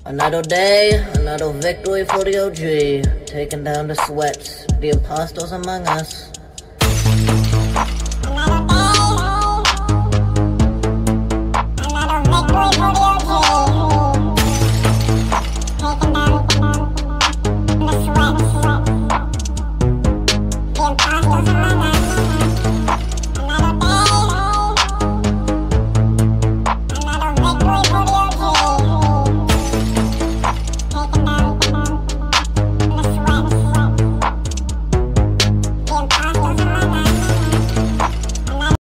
Another day, another victory for the OG. Taking down the sweats, the imposters among us.